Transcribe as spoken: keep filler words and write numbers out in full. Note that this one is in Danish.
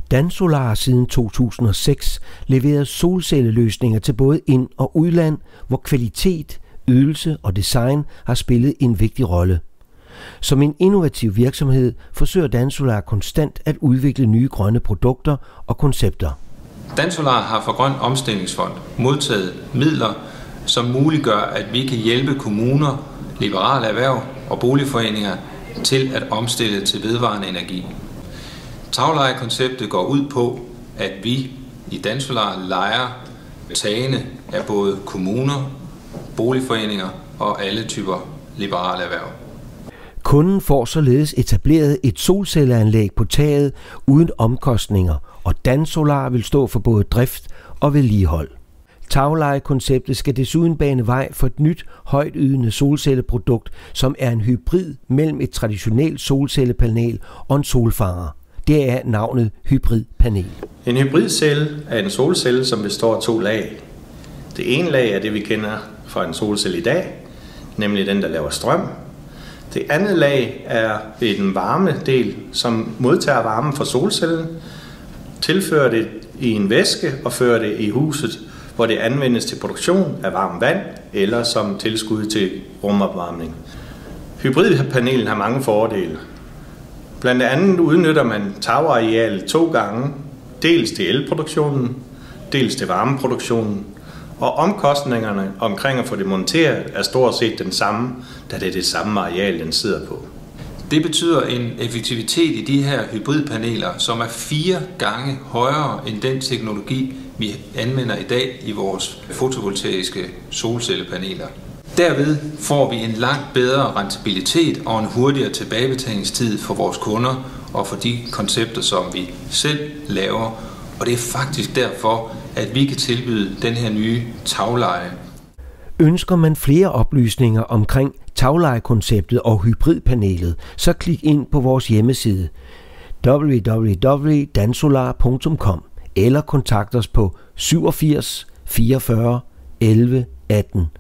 Dansolar har siden to tusind og seks leveret solcelleløsninger til både ind- og udland, hvor kvalitet, ydelse og design har spillet en vigtig rolle. Som en innovativ virksomhed forsøger Dansolar konstant at udvikle nye grønne produkter og koncepter. Dansolar har fra Grøn Omstillingsfond modtaget midler, som muliggør, at vi kan hjælpe kommuner, liberale erhverv og boligforeninger til at omstille til vedvarende energi. Taglejekonceptet går ud på, at vi i Dansolar lejer tagene af både kommuner, boligforeninger og alle typer liberale erhverv. Kunden får således etableret et solcelleanlæg på taget uden omkostninger, og Dansolar vil stå for både drift og vedligehold. Taglejekonceptet skal desuden bane vej for et nyt, højtydende solcelleprodukt, som er en hybrid mellem et traditionelt solcellepanel og en solfanger. Det er navnet hybridpanel. En hybridcelle er en solcelle, som består af to lag. Det ene lag er det, vi kender fra en solcelle i dag, nemlig den, der laver strøm. Det andet lag er en varmedel, som modtager varmen fra solcellen, tilfører det i en væske og fører det i huset, hvor det anvendes til produktion af varmt vand eller som tilskud til rumopvarmning. Hybridpanelen har mange fordele. Blandt andet udnytter man tagarealet to gange, dels til elproduktionen, dels til varmeproduktionen, og omkostningerne omkring at få det monteret er stort set den samme, da det er det samme areal, den sidder på. Det betyder en effektivitet i de her hybridpaneler, som er fire gange højere end den teknologi, vi anvender i dag i vores fotovoltaiske solcellepaneler. Derved får vi en langt bedre rentabilitet og en hurtigere tilbagebetalingstid for vores kunder og for de koncepter, som vi selv laver. Og det er faktisk derfor, at vi kan tilbyde den her nye tagleje. Ønsker man flere oplysninger omkring taglejekonceptet og hybridpanelet, så klik ind på vores hjemmeside w w w punktum dansolar punktum com eller kontakt os på syvogfirs fireogfyrre elleve atten.